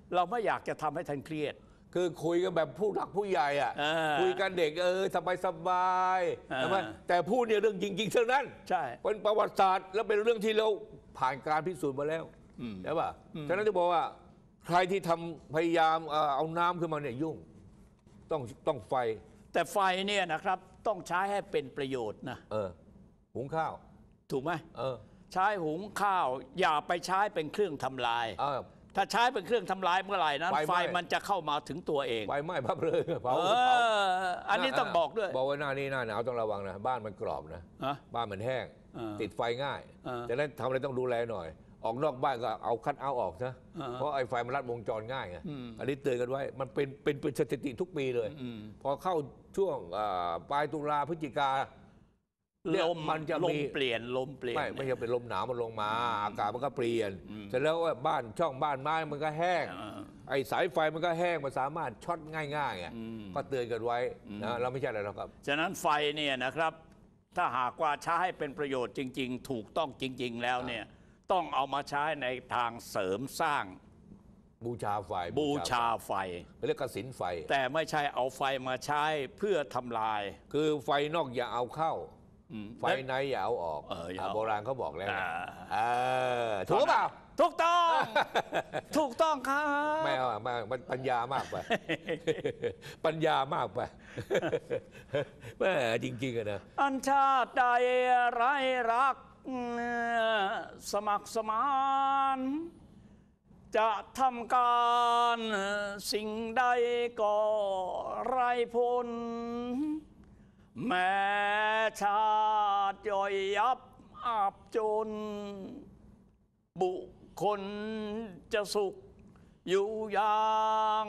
เราไม่อยากจะทำให้ท่านเครียดคือคุยกันแบบผู้หลักผู้ใหญ่อ่ะ คุยกันเด็กสบายใช่ไหมแต่พูดเนี่ยเรื่องจริงๆเท่านั้นใช่เป็นประวัติศาสตร์แล้วเป็นเรื่องที่เราผ่านการพิสูจน์มาแล้วใช่ป่ะฉะนั้นจะบอกว่าใครที่ทำพยายามเอาน้ำขึ้นมาเนี่ยยุ่งต้องไฟแต่ไฟเนี่ยนะครับต้องใช้ให้เป็นประโยชน์นะหุงข้าวถูกไหมใช้หุงข้าวอย่าไปใช้เป็นเครื่องทำลายถ้าใช้เป็นเครื่องทำลายเมื่อไหร่นั้นไฟมันจะเข้ามาถึงตัวเองไฟไหม้พับเลยเผาอันนี้ต้องบอกด้วยบอกว่าหน้านี้หน้าหนาวต้องระวังนะบ้านมันกรอบนะบ้านมันแห้งติดไฟง่ายแต่นั้นทำอะไรต้องดูแลหน่อยออกนอกบ้านก็เอาคัทเอาท์ออกนะเพราะไอ้ไฟมันรัดวงจรง่ายไงอันนี้เตือนกันไว้มันเป็นสถิติทุกปีเลยพอเข้าช่วงปลายตุลาพฤศจิกาลมมันจะลมเปลี่ยนไม่ใช่เป็นลมหนาวมันลงมาอากาศมันก็เปลี่ยนเสร็จแล้วว่าบ้านช่องบ้านไม้มันก็แห้งไอ้สายไฟมันก็แห้งมันสามารถช็อตง่ายๆก็เตือนกันไว้นะเราไม่ใช่อะไรหรอกครับฉะนั้นไฟเนี่ยนะครับถ้าหากว่าใช้ให้เป็นประโยชน์จริงๆถูกต้องจริงๆแล้วเนี่ยต้องเอามาใช้ในทางเสริมสร้างบูชาไฟเรียกกสิณไฟแต่ไม่ใช่เอาไฟมาใช้เพื่อทำลายคือไฟนอกอย่าเอาเข้าไฟในอย่าเอาออกโบราณเขาบอกแล้วถูกเปล่าถูกต้องถูกต้องครับไม่เอามันปัญญามากไปปัญญามากไปแม่จริงๆอะนะอันชาติใดไร้รักสมัครสมานจะทำการสิ่งใดก็ไร้ผลแม้ชาติย่อยยับอับจนบุคคลจะสุขอยู่อย่าง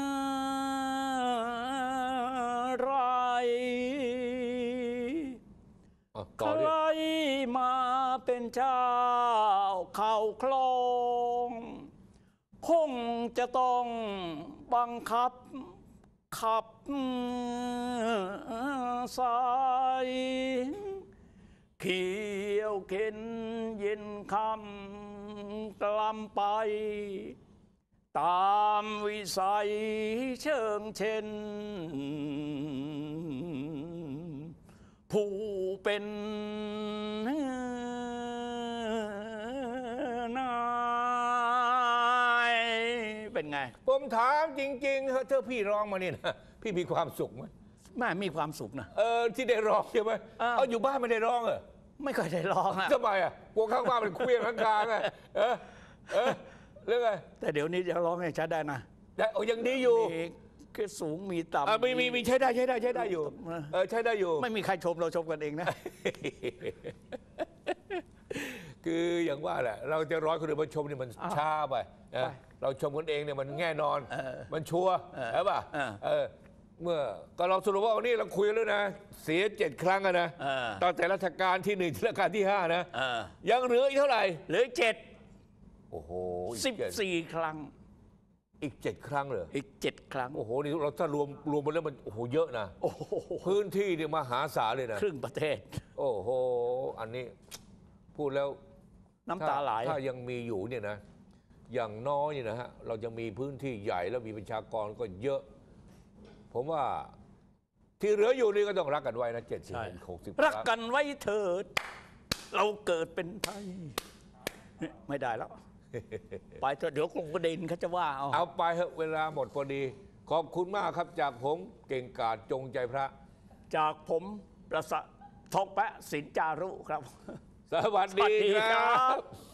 ไรใครมาเป็นเจ้าเข้าคลองคงจะต้องบังคับขับสายเขียวเข็นเย็นคำกล้ำไปตามวิสัยเชิงเช่นผู้เป็นนายเป็นไงผมถามจริงๆเธอพี่ร้องมานี่นะพี่มีความสุขไหมไม่มีความสุขนะที่ได้ร้องใช่ไหมเอาอยู่บ้านไม่ได้ร้องไม่เคยได้ร้องทำไมกลัวข้างบ้านมันเคลี้ยงข้างกลางเรื่องไงแต่เดี๋ยวนี้จะร้องให้ชัดได้นะได้ยังดีอยู่คือสูงมีต่ำมีใช้ได้อยู่ใช้ได้อยู่ไม่มีใครชมเราชมกันเองนะคืออย่างว่าแหละเราจะร้อยคนอื่นมาชมนี่มันช้าไปเราชมกันเองเนี่ยมันแน่นอนมันชัวร์ใช่ป่ะเมื่อก็เราสรุปว่าวันนี้เราคุยแล้วนะเสีย7 ครั้งนะตั้งแต่รัชกาลที่1ถึงรัชกาลที่5นะยังเหลืออีกเท่าไหร่เหลือ7 โอ้โห 14 ครั้งอีก7 ครั้งเลยอีก7 ครั้งโอ้โหนี่เราถ้ารวมไปแล้วมันโอ้โหเยอะนะพื้นที่เนี่ยมหาศาลเลยนะครึ่งประเทศโอ้โหอันนี้พูดแล้วน้ำตาไหลถ้ายังมีอยู่เนี่ยนะอย่างน้อยเนี่ยนะฮะเราจะมีพื้นที่ใหญ่แล้วมีประชากรก็เยอะผมว่าที่เหลืออยู่นี่ก็ต้องรักกันไว้นะ70-60 รักกันไว้เถิดเราเกิดเป็นไทยไม่ได้แล้วไปเถอะเดี๋ยวกลุ่มประเด็นเขาจะว่าเอาไปเถอะเวลาหมดพอดีขอบคุณมากครับจากผมเก่งกาจจงใจพระจากผมประสะทองแปะสินจารุครับสวัสดีครับ